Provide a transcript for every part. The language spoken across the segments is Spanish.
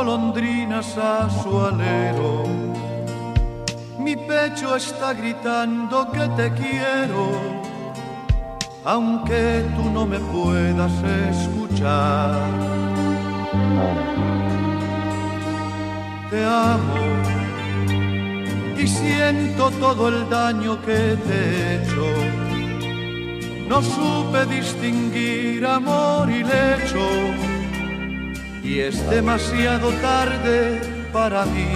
golondrinas a su alero. Mi pecho está gritando que te quiero, aunque tú no me puedas escuchar. Te amo y siento todo el daño que te he hecho. No supe distinguir amor y lecho, y es demasiado tarde para mí.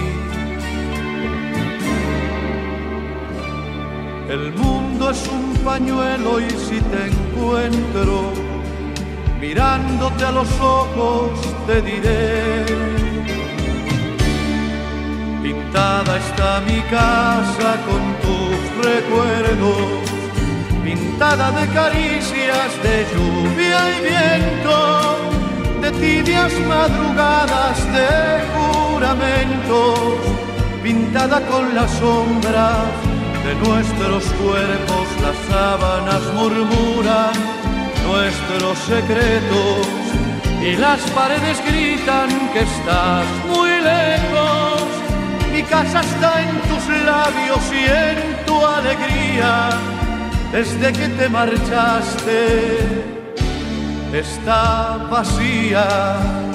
El mundo es un pañuelo y si te encuentro mirándote a los ojos te diré: pintada está mi casa con tus recuerdos, pintada de caricias, de lluvia y viento, de tibias madrugadas, de juramentos, pintada con las sombras de nuestros cuerpos. Las sábanas murmuran nuestros secretos y las paredes gritan que estás muy lejos. Mi casa está en tus labios y en tu alegría. Desde que te marchaste está vacía.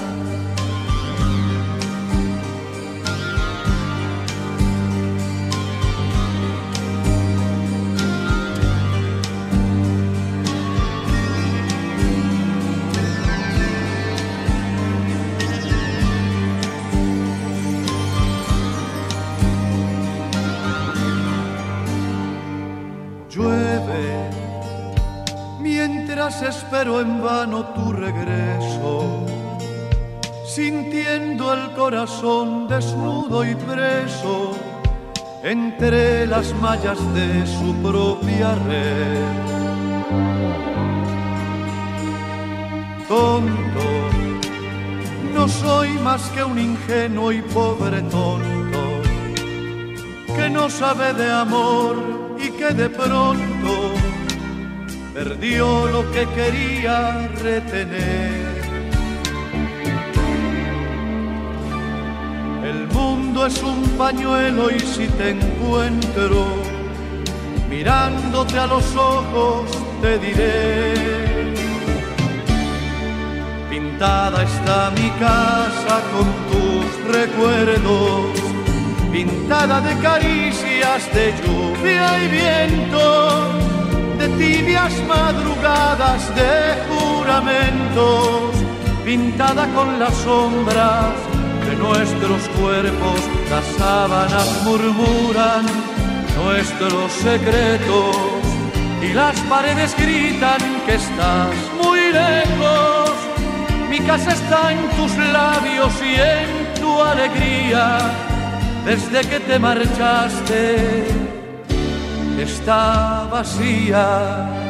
Llueve mientras espero en vano tu regreso, sintiendo el corazón desnudo y preso entre las mallas de su propia red. Tonto, no soy más que un ingenuo y pobre tonto que no sabe de amor y que de pronto perdió lo que quería retener. El mundo es un pañuelo y si te encuentro mirándote a los ojos te diré: pintada está mi casa con tus recuerdos, pintada de caricias, de lluvia y viento, de tibias madrugadas, de juramentos, pintada con las sombras de nuestros cuerpos. Las sábanas murmuran nuestros secretos y las paredes gritan que estás muy lejos. Mi casa está en tus labios y en tu alegría. Desde que te marchaste está vacía.